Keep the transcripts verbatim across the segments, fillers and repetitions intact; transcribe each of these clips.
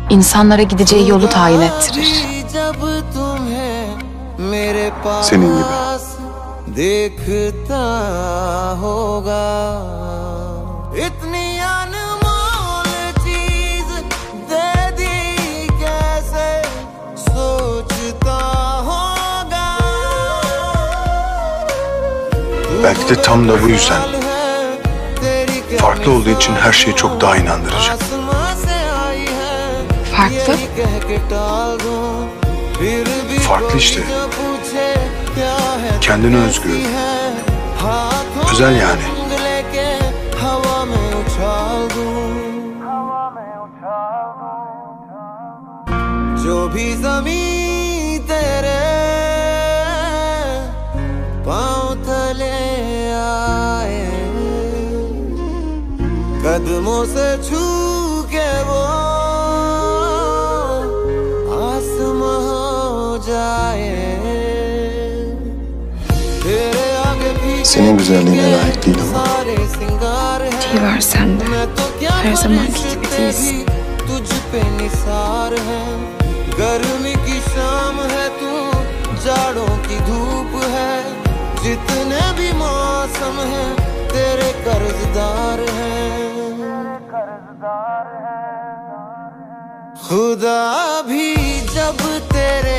insanlara gideceği yolu tayin ettirir. Senin gibi. देखता होगा इतनी अनमोल चीज दे दी कैसे सोचता होगा. Belki de tam da bu yüzden farklı olduğu için her şey çok daha inandırıcı. Farklı? Farklı işte. Kendine özgü. Özel yani. जो भी ज़मीं तेरे पाँव तले आए कदमों से छू के वो आसमां हो जाए. Senin güzelliğine layık değilim ama. İyi var sen de. Her zamanki gibi değilsin. गर्मी की शाम है तू जाड़ों की धूप है जितने भी मौसम है तेरे कर्जदार हैं. खुदा भी जब तेरे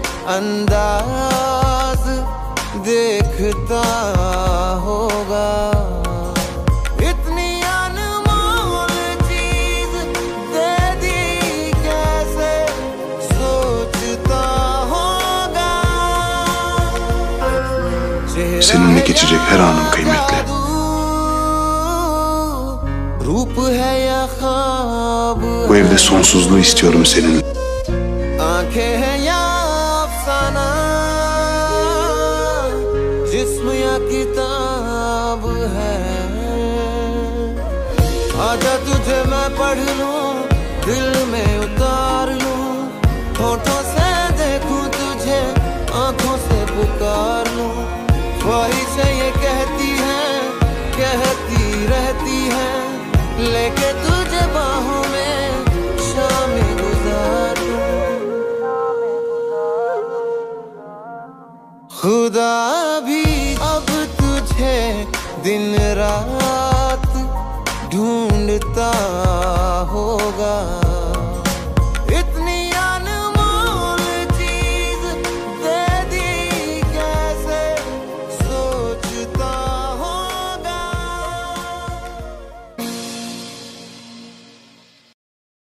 अंदाज देखता होगा इतनी अनमोल चीज दे दी कैसे सोचता होगा. Seninle geçecek her anım kıymetli. रूप है या ख्वाब Bu evde sonsuzluğu istiyorum seninle. आंखें हैं या अफसाना जिस्म या किताब है. आजा तुझे मैं पढ़ लूं दिल में उतार लूं होठों से देखूं तुझे आंखों से पुकार लूं. ख्वाहिशें ये कहती हैं कहती रहती हैं लेके तुझे बाहों में शाम गुजार लूं. खुदा भी अब तुझे दिन रात ढूंढता